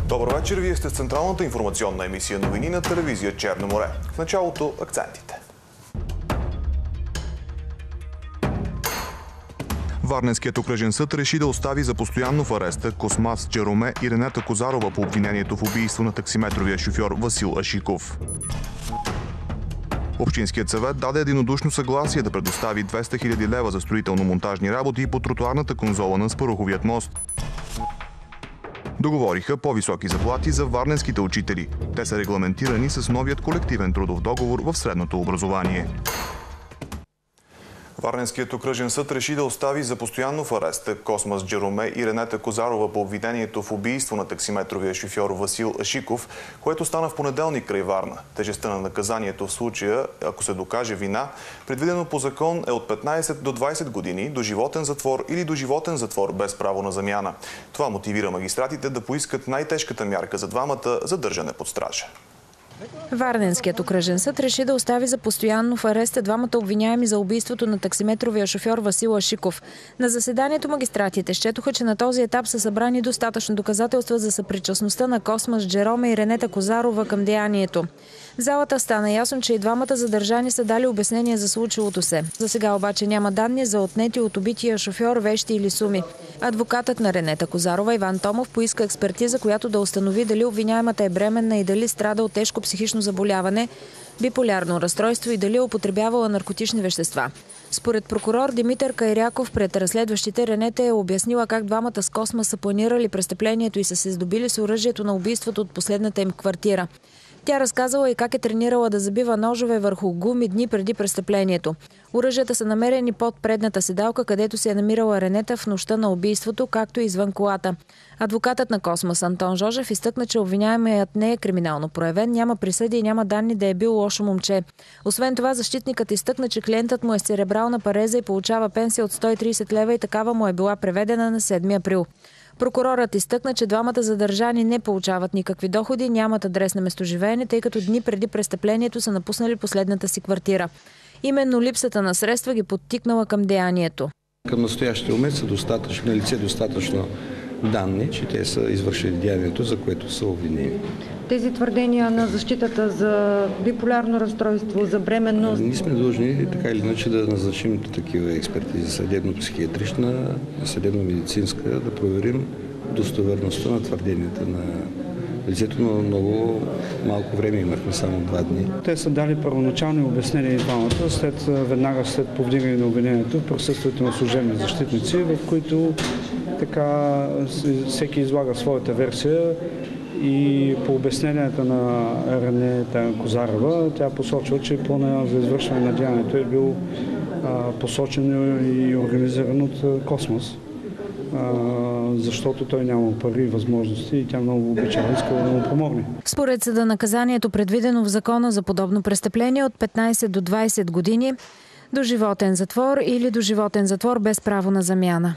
Добър вечер, вие сте с централната информационна емисия новини на телевизия Черно море. В началото акцентите. Варненският окръжен съд реши да остави за постоянно в ареста Космас Джероме и Ренета Козарова по обвинението в убийство на таксиметровия шофьор Васил Ашиков. Общинският съвет даде единодушно съгласие да предостави 200 000 лева за строително-монтажни работи по тротоарната конзола на Спаруховият мост. Договориха по-високи заплати за варненските учители. Те са регламентирани с новият колективен трудов договор в средното образование. Варненският окръжен съд реши да остави за постоянно в ареста Космас Джероме и Ренета Козарова по обвинението в убийство на таксиметровия шофьор Васил Ашиков, което стана в понеделник край Варна. Тежестта на наказанието в случая, ако се докаже вина, предвидено по закон е от 15 до 20 години, доживотен затвор или доживотен затвор без право на замяна. Това мотивира магистратите да поискат най-тежката мярка за двамата – задържане под стража. Варненският окръжен съд реши да остави за постоянно в ареста двамата обвиняеми за убийството на таксиметровия шофьор Васил Ашиков. На заседанието магистратите счетоха, че на този етап са събрани достатъчно доказателства за съпричастността на Космас Джероме и Ренета Козарова към деянието. В залата стана ясно, че и двамата задържани са дали обяснение за случилото се. За сега обаче няма данни за отнети от убития шофьор вещи или суми. Адвокатът на Ренета Козарова Иван Томов поиска експертиза, която да установи дали обвиняемата е бременна и дали страда от тежко психично заболяване, биполярно разстройство и дали е употребявала наркотични вещества. Според прокурор Димитър Кайряков пред разследващите, Ренета е обяснила как двамата с Космас са планирали престъплението и са се здобили с оръжието на убийството от последната им квартира. Тя разказала и как е тренирала да забива ножове върху гуми дни преди престъплението. Оръжията са намерени под предната седалка, където се е намирала Ренета в нощта на убийството, както и извън колата. Адвокатът на Космас Антон Жожев изтъкна, че обвиняемият не е криминално проявен, няма присъди и няма данни да е бил лошо момче. Освен това, защитникът изтъкна, че клиентът му е с церебрална пареза и получава пенсия от 130 лева и такава му е била преведена на 7 април. Прокурорът изтъкна, че двамата задържани не получават никакви доходи, нямат адрес на местоживеене, тъй като дни преди престъплението са напуснали последната си квартира. Именно липсата на средства ги подтикнала към деянието. Към настоящия момент са на лице достатъчно данни, че те са извършили деянието, за което са обвинени. Тези твърдения на защитата за биполярно разстройство, за бременност... Ние сме длъжни така или иначе да назначим такива експертизи, съдебно-психиатрична, съдебно-медицинска, да проверим достоверността на твърденията на лицето, но много малко време имахме, само 2 дни. Те са дали първоначални обяснения и двамата, веднага след повдигане на обвинението в присъствието на служебни защитници, в които така всеки излага своята версия. И по обясненията на Ренета Козарова, тя посочва, че планът за извършване на деянието е бил посочен и организиран от Космос, защото той няма пари и възможности и тя много обичала, искала да му помогне. Според съда наказанието, предвидено в закона за подобно престъпление, от 15 до 20 години, доживотен затвор или доживотен затвор без право на замяна.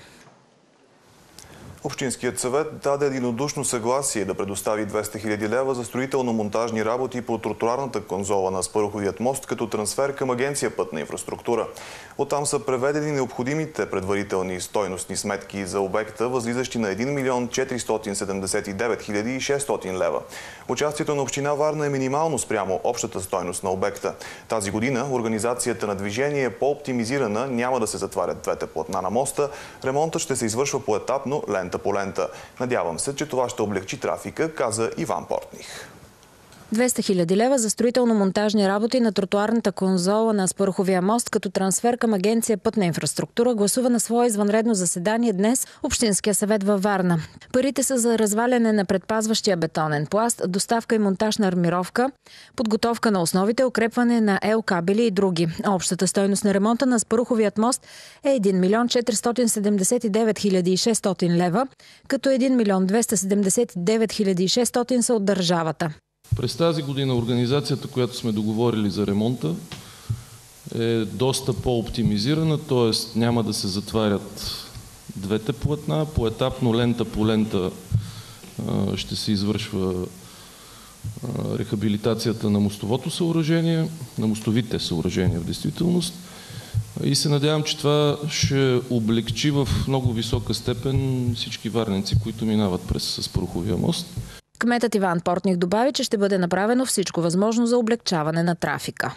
Общинският съвет даде единодушно съгласие да предостави 200 000 лева за строително-монтажни работи по тротоарната конзола на Спаруховият мост като трансфер към Агенция Пътна инфраструктура. Оттам са преведени необходимите предварителни стойностни сметки за обекта, възлизащи на 1 479 600 лева. Участието на община Варна е минимално спрямо общата стойност на обекта. Тази година организацията на движение е по-оптимизирана, няма да се затварят двете платна на моста. Ремонтът ще се извършва поетапно, лента по лента. Надявам се, че това ще облегчи трафика, каза Иван Портних. 200 000 лева за строително-монтажни работи на тротоарната конзола на Спаруховия мост като трансфер към Агенция Пътна инфраструктура гласува на свое извънредно заседание днес Общинския съвет във Варна. Парите са за разваляне на предпазващия бетонен пласт, доставка и монтаж на армировка, подготовка на основите, укрепване на L-кабели и други. Общата стойност на ремонта на Спаруховият мост е 1 479 600 лева, като 1 279 600 са от държавата. През тази година организацията, която сме договорили за ремонта, е доста по-оптимизирана, т.е. няма да се затварят двете платна, поетапно лента по лента ще се извършва рехабилитацията на мостовото съоръжение, на мостовите съоръжения в действителност. И се надявам, че това ще облегчи в много висока степен всички варненци, които минават през Спаруховия мост. Кметът Иван Портних добави, че ще бъде направено всичко възможно за облегчаване на трафика.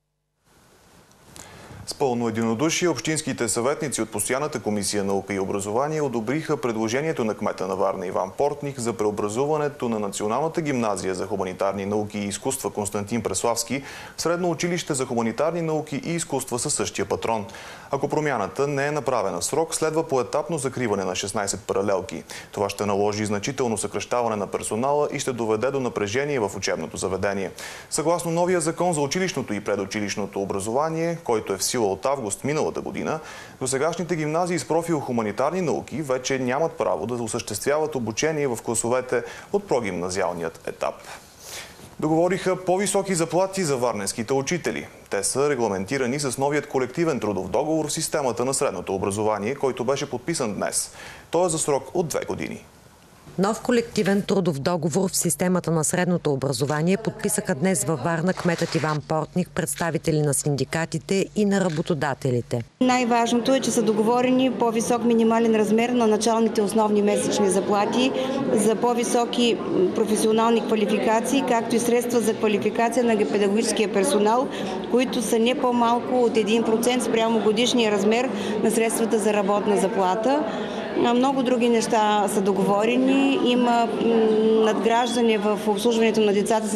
С пълно единодушие общинските съветници от Постоянната комисия наука и образование одобриха предложението на кмета на Варна Иван Портних за преобразуването на Националната гимназия за хуманитарни науки и изкуства Константин Преславски в Средно училище за хуманитарни науки и изкуства със същия патрон. Ако промяната не е направена в срок, следва поетапно закриване на 16 паралелки. Това ще наложи значително съкращаване на персонала и ще доведе до напрежение в учебното заведение. Съгласно новия закон за училищното и предучилищното образование, който е в сила от август миналата година, досегашните гимназии с профил хуманитарни науки вече нямат право да осъществяват обучение в класовете от прогимназиалният етап. Договориха по-високи заплати за варненските учители. Те са регламентирани с новият колективен трудов договор в системата на средното образование, който беше подписан днес. Той е за срок от 2 години. Нов колективен трудов договор в системата на средното образование подписаха днес във Варна кметът Иван Портних, представители на синдикатите и на работодателите. Най-важното е, че са договорени по-висок минимален размер на началните основни месечни заплати за по-високи професионални квалификации, както и средства за квалификация на педагогическия персонал, които са не по-малко от 1% спрямо годишния размер на средствата за работна заплата. Много други неща са договорени. Има надграждане в обслужването на децата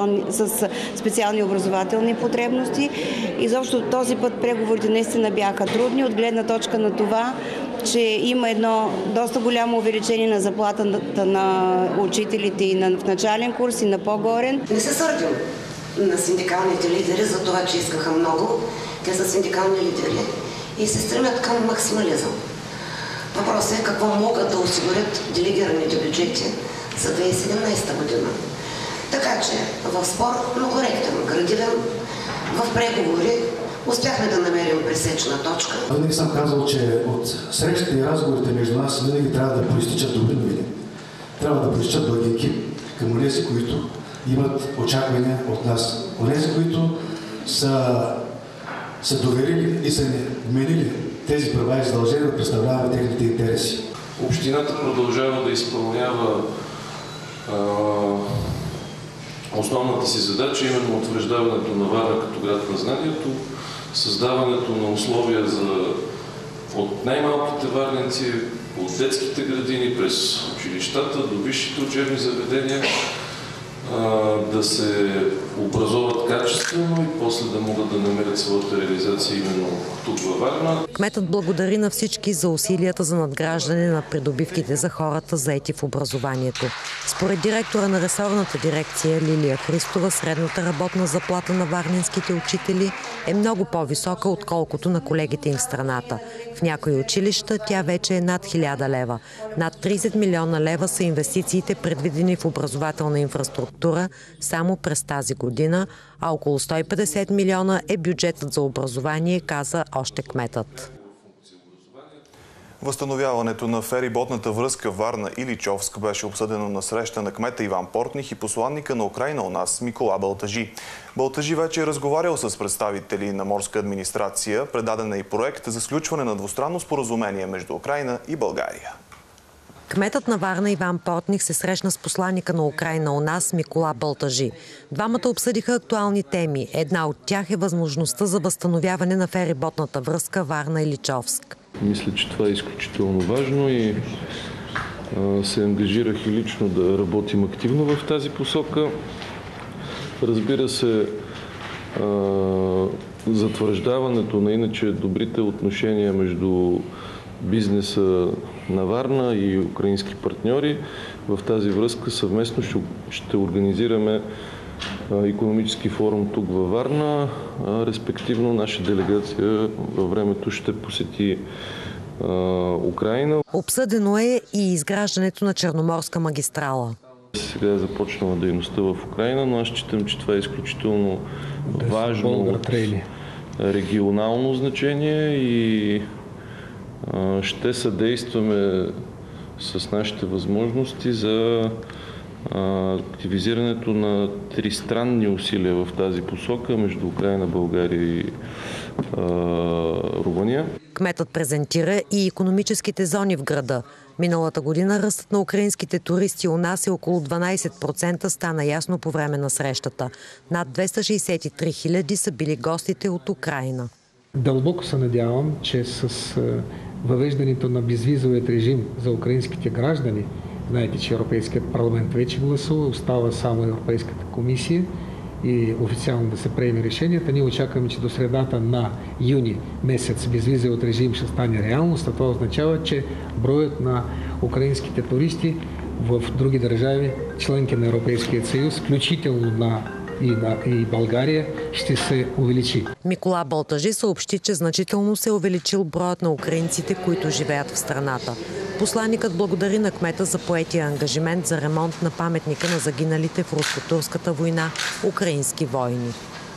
с специални образователни потребности. Изобщо този път преговорите наистина бяха трудни от гледна точка на това, че има едно доста голямо увеличение на заплатата на учителите и в начален курс и на по-горен. Не се сърдим на синдикалните лидери за това, че искаха много. Те са синдикални лидери и се стремят към максимализъм. Въпросът е какво могат да осигурят делегираните бюджети за 2017 година. Така че в спор, но коректен, градивен, в преговори успяхме да намерим пресечна точка. Винаги съм казал, че от срещите и разговорите между нас винаги трябва да проистичат добри новини. Трябва да проистичат благинки към онези, които имат очаквания от нас. Онези, които са се доверили и са вменили тези права и задължения да представляваме техните интереси. Общината продължава да изпълнява основната си задача, именно утвърждаването на Варна като град на знанието, създаването на условия от най-малките варненци, от детските градини, през училищата до висшите учебни заведения, да се образоват качествено и после да могат да намерят своята реализация именно тук във Варна. Кметът благодари на всички за усилията за надграждане на придобивките за хората, заети в образованието. Според директора на ресорната дирекция Лилия Христова, средната работна заплата на варненските учители е много по-висока, отколкото на колегите им в страната. В някои училища тя вече е над 1000 лева. Над 30 милиона лева са инвестициите, предвидени в образователна инфраструктура само през тази година, а около 150 милиона е бюджетът за образование, каза още кметът. Възстановяването на фериботната връзка Варна-Иличовск беше обсъдено на среща на кмета Иван Портних и посланника на Украйна у нас Микола Балтажи. Балтажи вече е разговарял с представители на морска администрация. Предаден е и проект за сключване на двустранно споразумение между Украйна и България. Кметът на Варна Иван Портних се срещна с посланика на Украйна у нас Микола Балтажи. Двамата обсъдиха актуални теми. Една от тях е възможността за възстановяване на фериботната връзка Варна-Иличовск. Мисля, че това е изключително важно и се ангажирах и лично да работим активно в тази посока. Разбира се, затвърждаването на иначе добрите отношения между бизнеса на Варна и украински партньори. В тази връзка съвместно ще организираме икономически форум тук във Варна, респективно наша делегация във времето ще посети Украйна. Обсъдено е и изграждането на Черноморска магистрала. Сега е започнала дейността в Украйна, но аз считам, че това е изключително важно регионално значение и ще съдействаме с нашите възможности за активизирането на тристранни усилия в тази посока между Украйна, България и Румъния. Кметът презентира и икономическите зони в града. Миналата година ръстът на украинските туристи у нас е около 12%, стана ясно по време на срещата. Над 263 хиляди са били гостите от Украйна. Дълбоко се надявам, че с въвеждането на безвизовият режим за украинските граждани, знаете, че Европейският парламент вече гласува, остава само Европейската комисия и официално да се приеме решенията. Ние очакваме, че до средата на юни месец безвизовият режим ще стане реалност, а това означава, че броят на украинските туристи в други държави, членки на Европейския съюз, включително и България, ще се увеличи. Микола Балтажи съобщи, че значително се е увеличил броят на украинците, които живеят в страната. Посланикът благодари на кмета за поетия ангажимент за ремонт на паметника на загиналите в руско-турската война украински войни.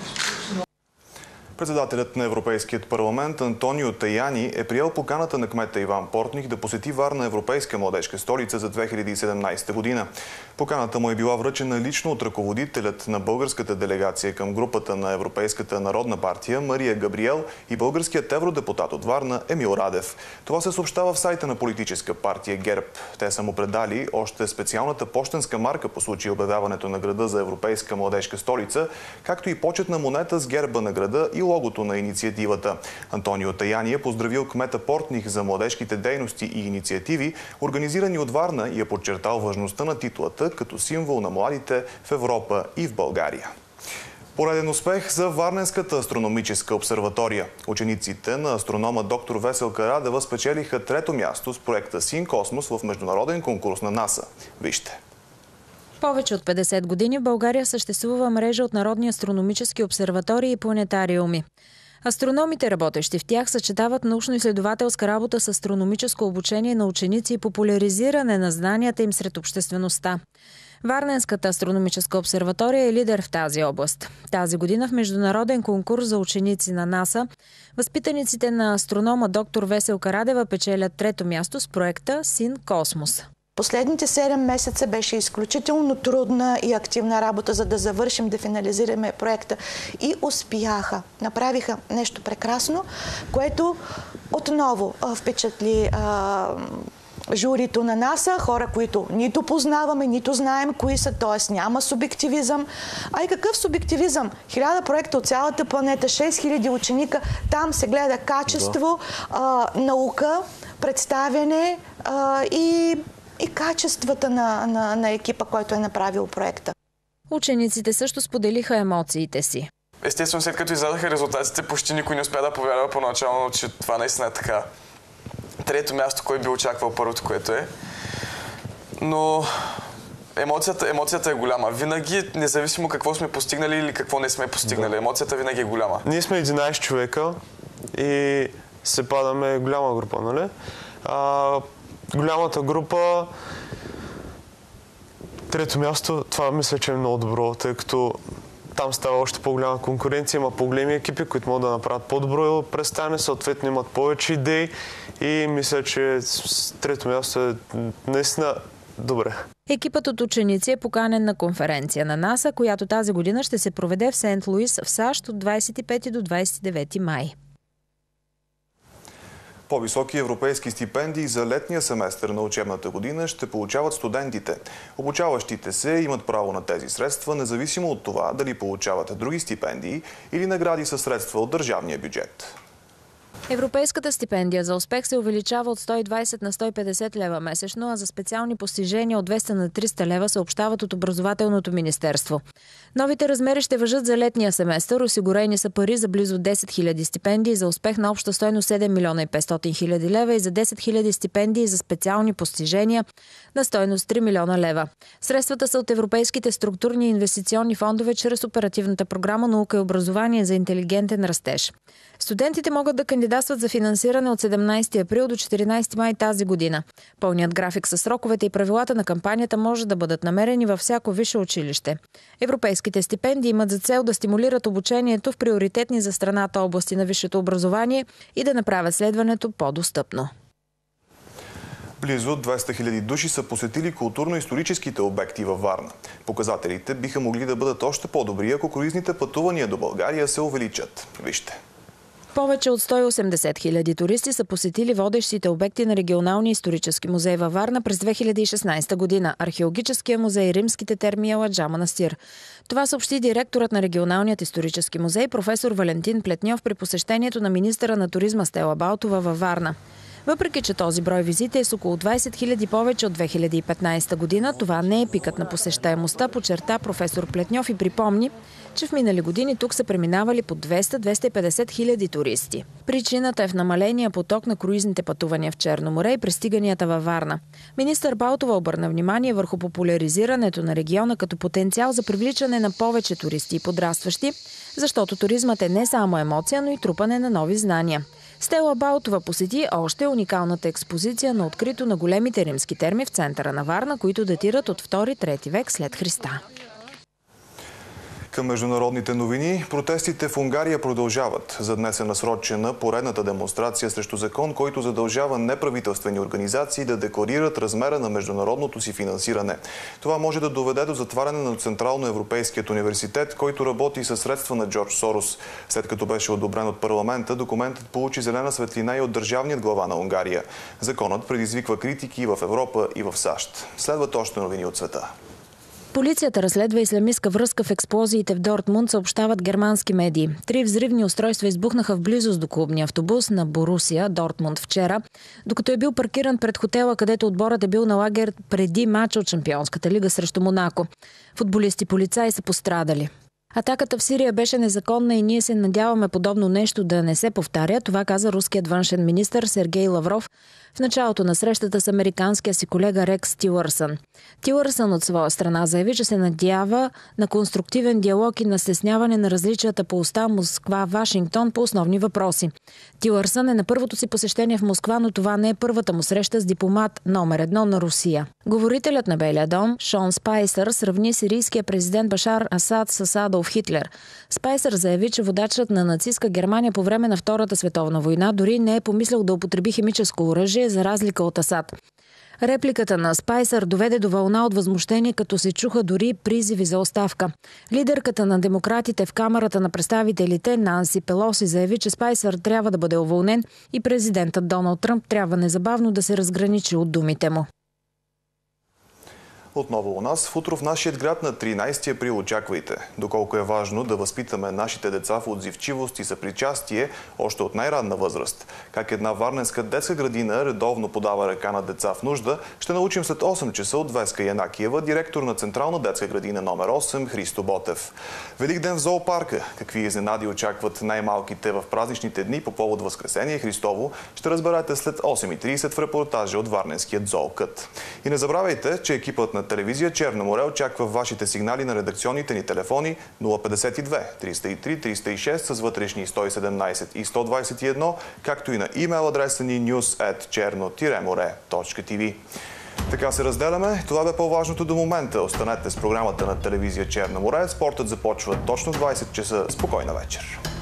Председателят на Европейският парламент Антонио Таяни е приел поканата на кмета Иван Портних да посети Варна, европейска младежка столица за 2017 година. Поканата му е била връчена лично от ръководителят на българската делегация към групата на Европейската народна партия Мария Габриел и българският евродепутат от Варна Емил Радев. Това се съобщава в сайта на политическа партия ГЕРБ. Те са му предали още специалната пощенска марка по случай обявяването на града за европейска младежка столица, както и почетна монета с герба на града и логото на инициативата. Антонио Таяни е поздравил кмета Портних за младежките дейности и инициативи, организирани от Варна, и е подчертал важността на титлата като символ на младите в Европа и в България. Пореден успех за Варненската астрономическа обсерватория. Учениците на астронома доктор Веселка Радева спечелиха 3-то място с проекта Син Космос в международен конкурс на НАСА. Вижте! Повече от 50 години в България съществува мрежа от народни астрономически обсерватории и планетариуми. Астрономите, работещи в тях, съчетават научно-изследователска работа с астрономическо обучение на ученици и популяризиране на знанията им сред обществеността. Варненската астрономическа обсерватория е лидер в тази област. Тази година в международен конкурс за ученици на НАСА възпитаниците на астронома доктор Веселка Радева печелят 3-то място с проекта Син Космос. Последните 7 месеца беше изключително трудна и активна работа, за да завършим, да финализираме проекта. И успяха. Направиха нещо прекрасно, което отново впечатли журито на НАСА, хора, които нито познаваме, нито знаем кои са, т.е. няма субективизъм. А и какъв субективизъм? 1000 проекта от цялата планета, 6000 ученика, там се гледа качество, наука, представяне и качествата на екипа, който е направил проекта. Учениците също споделиха емоциите си. Естествено, след като издадаха резултатите, почти никой не успя да повярва поначално, че това наистина е така. 3-то място, кой би очаквал първото, което е. Но емоцията е голяма. Винаги, независимо какво сме постигнали или какво не сме постигнали, емоцията винаги е голяма. Ние сме 11 човека и се падаме голяма група, нали? Голямата група, 3-то място, това мисля, че е много добро, тъй като там става още по-голяма конкуренция, има по-големи екипи, които могат да направят по-добро представяне, съответно имат повече идеи и мисля, че 3-то място е наистина добре. Екипът от ученици е поканен на конференция на НАСА, която тази година ще се проведе в Сент Луис в САЩ от 25 до 29 май. По-високи европейски стипендии за летния семестър на учебната година ще получават студентите. Обучаващите се имат право на тези средства, независимо от това дали получават други стипендии или награди със средства от държавния бюджет. Европейската стипендия за успех се увеличава от 120 на 150 лева месечно, а за специални постижения от 200 на 300 лева съобщават от Образователното министерство. Новите размери ще важат за летния семестър. Осигурени са пари за близо 10 000 стипендии за успех на обща стойност 7 милиона и 500 хиляди лева и за 10 000 стипендии за специални постижения на стойност 3 милиона лева. Средствата са от европейските структурни и инвестиционни фондове чрез оперативната програма Наука и образование за интелигентен растеж. Студентите могат да кандидатстват за финансиране от 17 април до 14 май тази година. Пълният график със сроковете и правилата на кампанията може да бъдат намерени във всяко висше училище. Европейските стипендии имат за цел да стимулират обучението в приоритетни за страната области на висшето образование и да направят следването по-достъпно. Близо 200 000 души са посетили културно-историческите обекти във Варна. Показателите биха могли да бъдат още по-добри, ако круизните пътувания до България се увеличат. Вижте. Повече от 180 хиляди туристи са посетили водещите обекти на Регионалния исторически музей във Варна през 2016 година – Археологическия музей, римските терми и Аладжа манастир. Това съобщи директорът на Регионалният исторически музей професор Валентин Плетньов при посещението на министъра на туризма Стела Балтова във Варна. Въпреки че този брой визити е с около 20 хиляди повече от 2015 година, това не е пикът на посещаемостта, подчерта професор Плетньов и припомни, че в минали години тук са преминавали по 200-250 хиляди туристи. Причината е в намаления поток на круизните пътувания в Черно море и пристиганията във Варна. Министър Балтова обърна внимание върху популяризирането на региона като потенциал за привличане на повече туристи и подрастващи, защото туризмът е не само емоция, но и трупане на нови знания. Стела Балтова посети още уникалната експозиция на открито на големите римски терми в центъра на Варна, които датират от 2-3 век след Христа. Към международните новини, протестите в Унгария продължават. За днес е насрочена поредната демонстрация срещу закон, който задължава неправителствени организации да декларират размера на международното си финансиране. Това може да доведе до затваряне на Централно-Европейският университет, който работи със средства на Джордж Сорос. След като беше одобрен от парламента, документът получи зелена светлина и от държавният глава на Унгария. Законът предизвиква критики и в Европа, и в САЩ. Следват още новини от света. Полицията разследва ислямистка връзка в експлозиите в Дортмунд, съобщават германски медии. 3 взривни устройства избухнаха в близост до клубния автобус на Борусия, Дортмунд, вчера, докато е бил паркиран пред хотела, където отборът е бил на лагер преди мача от Шампионската лига срещу Монако. Футболисти и полицаи са пострадали. Атаката в Сирия беше незаконна и ние се надяваме подобно нещо да не се повтаря, това каза руският външен министър Сергей Лавров в началото на срещата с американския си колега Рекс Тилърсън. Тилърсън от своя страна заяви, че се надява на конструктивен диалог и на стесняване на различията по оста Москва-Вашингтон по основни въпроси. Тилърсън е на първото си посещение в Москва, но това не е първата му среща с дипломат номер 1 на Русия. Говорителят на Белия дом, Шон Спайсър, сравни сирийския президент Башар Асад с Адолф Хитлер. Спайсър заяви, че водачът на нацистка Германия по време на Втората световна война дори не е помислял да употреби химическо оръжие, за разлика от Асад. Репликата на Спайсър доведе до вълна от възмущение, като се чуха дори призиви за оставка. Лидерката на демократите в Камарата на представителите Нанси Пелоси заяви, че Спайсър трябва да бъде уволнен и президентът Доналд Тръмп трябва незабавно да се разграничи от думите му. Отново у нас, в утро в нашият град на 13 април очаквайте. Доколко е важно да възпитаме нашите деца в отзивчивост и съпричастие още от най-ранна възраст. Как една варненска детска градина редовно подава ръка на деца в нужда, ще научим след 8 часа от Веска Янакиева, директор на Централна детска градина номер 8 Христо Ботев. Великден в зоопарка. Какви изненади очакват най-малките в празничните дни по повод Възкресение Христово, ще разберете след 8:30 в репортажа от Варненският зоокът. И не забравяйте, че екипът на телевизия Черно море очаква вашите сигнали на редакционните ни телефони 052 303 306 с вътрешни 117 и 121, както и на имейл адреса ни news@cherno-more.tv. Така се разделяме. Това бе по-важното до момента. Останете с програмата на телевизия Черно море. Спортът започва точно в 20 часа. Спокойна вечер!